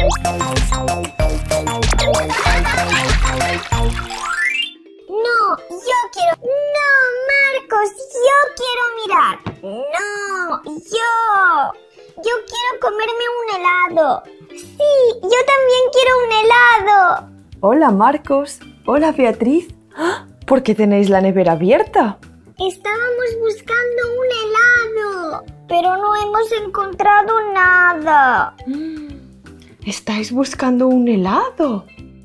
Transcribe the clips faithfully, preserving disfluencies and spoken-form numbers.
No, yo quiero... No, Marcos, yo quiero mirar. No, yo... Yo quiero comerme un helado. Sí, yo también quiero un helado. Hola, Marcos. Hola, Beatriz. ¿Por qué tenéis la nevera abierta? Estábamos buscando un helado, pero no hemos encontrado nada. ¿Estáis buscando un helado?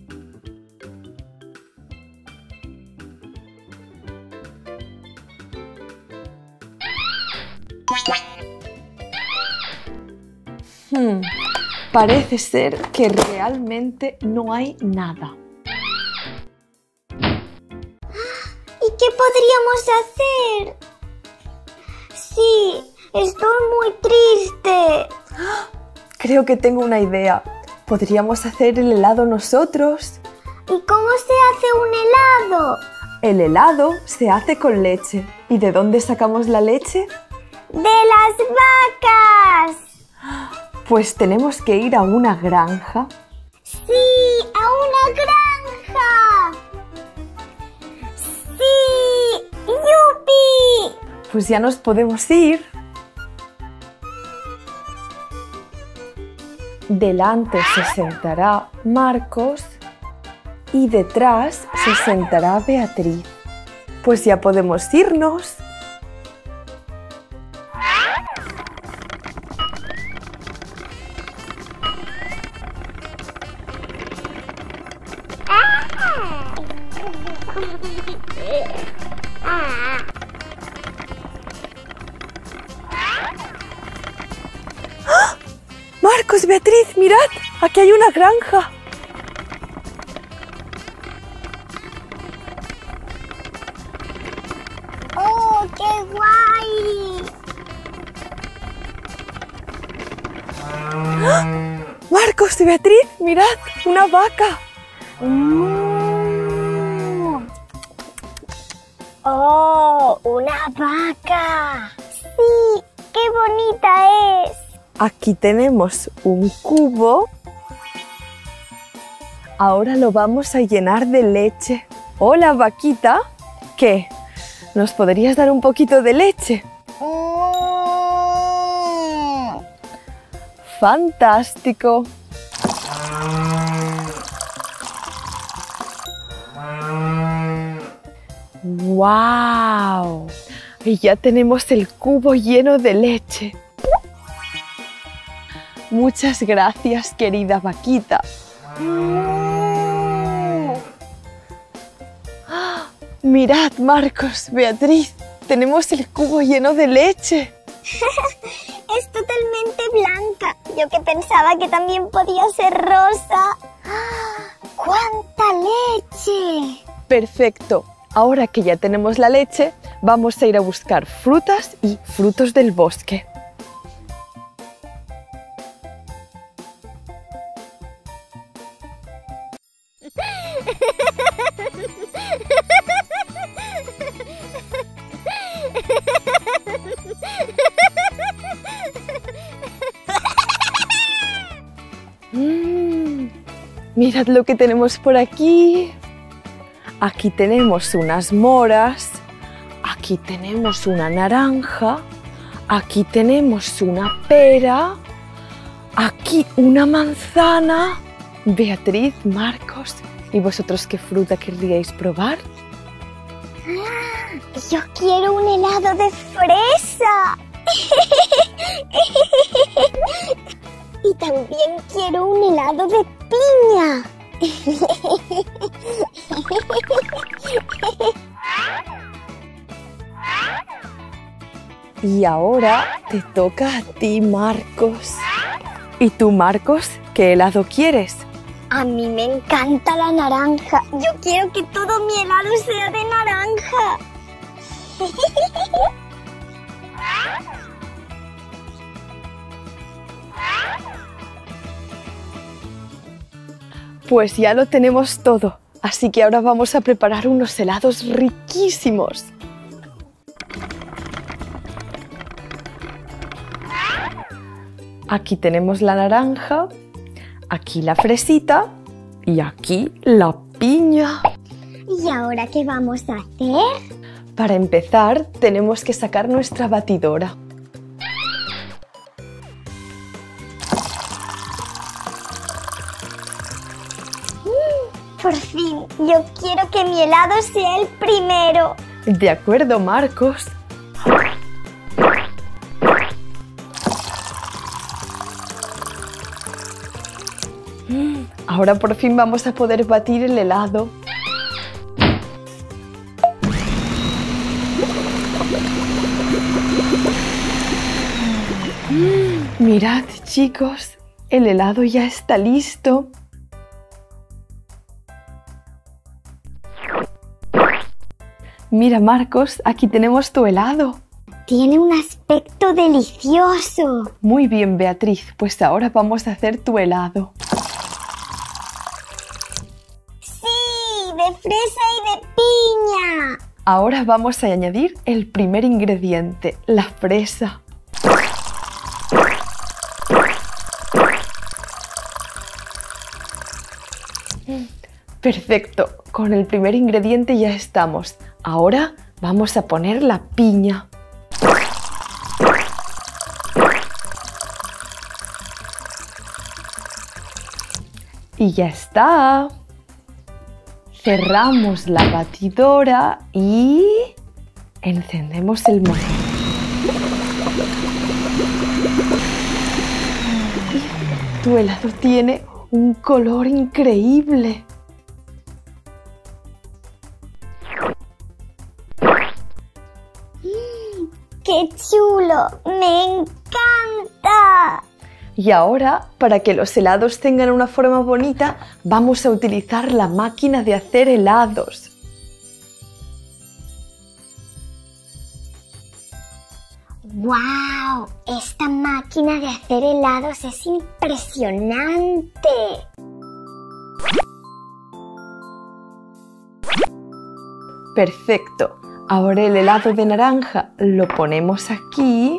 Hmm, parece ser que realmente no hay nada. ¿Y qué podríamos hacer? Sí, estoy muy triste. Creo que tengo una idea. ¿Podríamos hacer el helado nosotros? ¿Y cómo se hace un helado? El helado se hace con leche. ¿Y de dónde sacamos la leche? ¡De las vacas! Pues tenemos que ir a una granja. ¡Sí! ¡A una granja! ¡Sí! ¡Yupi! Pues ya nos podemos ir. Delante se sentará Marcos y detrás se sentará Beatriz. Pues ya podemos irnos. Marcos, Beatriz, mirad, aquí hay una granja. ¡Oh, qué guay! Marcos y Beatriz, mirad, una vaca. Mm. ¡Oh, una vaca! ¡Sí, qué bonita es! Aquí tenemos un cubo. Ahora lo vamos a llenar de leche. Hola, vaquita. ¿Qué? ¿Nos podrías dar un poquito de leche? Mm. ¡Fantástico! ¡Wow! Y ya tenemos el cubo lleno de leche. Muchas gracias, querida vaquita. Mm. ¡Ah! Mirad, Marcos, Beatriz, tenemos el cubo lleno de leche. Es totalmente blanca. Yo que pensaba que también podía ser rosa. ¡Cuánta leche! Perfecto. Ahora que ya tenemos la leche, vamos a ir a buscar frutas y frutos del bosque. Mm, mirad lo que tenemos por aquí. Aquí tenemos unas moras, aquí tenemos una naranja, aquí tenemos una pera, aquí una manzana. Beatriz, Marcos, ¿y vosotros qué fruta querríais probar? Yo quiero un helado de fresa. Y también quiero un helado de piña. Y ahora te toca a ti, Marcos. ¿Y tú, Marcos, qué helado quieres? A mí me encanta la naranja. Yo quiero que todo mi helado sea de naranja. Pues ya lo tenemos todo, así que ahora vamos a preparar unos helados riquísimos. Aquí tenemos la naranja, Aquí la fresita y aquí la piña. ¿Y ahora qué vamos a hacer? Para empezar, tenemos que sacar nuestra batidora. Por fin, yo quiero que mi helado sea el primero. De acuerdo, Marcos. Ahora por fin vamos a poder batir el helado. Mirad, chicos, el helado ya está listo. Mira, Marcos, aquí tenemos tu helado. Tiene un aspecto delicioso. Muy bien, Beatriz, pues ahora vamos a hacer tu helado. ¡Sí! ¡De fresa y de piña! Ahora vamos a añadir el primer ingrediente, la fresa. Perfecto, con el primer ingrediente ya estamos. Ahora vamos a poner la piña. Y ya está. Cerramos la batidora y encendemos el motor. Y tu helado tiene un color increíble. ¡Qué chulo! ¡Me encanta! Y ahora, para que los helados tengan una forma bonita, vamos a utilizar la máquina de hacer helados. ¡Guau! Esta máquina de hacer helados es impresionante. Perfecto. Ahora el helado de naranja lo ponemos aquí.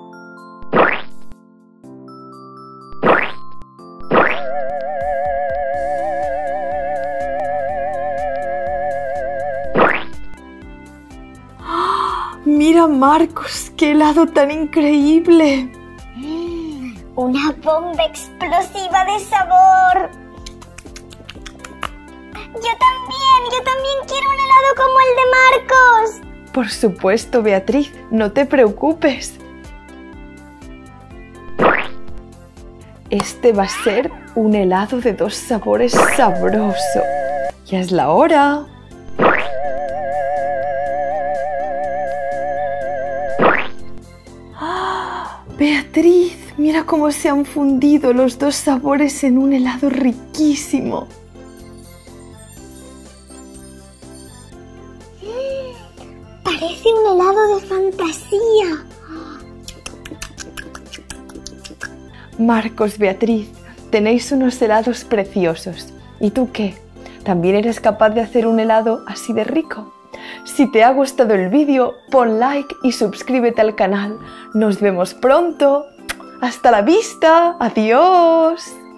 ¡Mira, Marcos! ¡Qué helado tan increíble! Mm, ¡una bomba explosiva de sabor! ¡Yo también! ¡Yo también quiero un helado como el de Marcos! Por supuesto, Beatriz, no te preocupes. Este va a ser un helado de dos sabores sabroso. ¡Ya es la hora! ¡Ah! Beatriz, mira cómo se han fundido los dos sabores en un helado riquísimo. Parece un helado de fantasía. Marcos, Beatriz, tenéis unos helados preciosos. ¿Y tú qué? ¿También eres capaz de hacer un helado así de rico? Si te ha gustado el vídeo, pon like y suscríbete al canal. Nos vemos pronto. ¡Hasta la vista! ¡Adiós!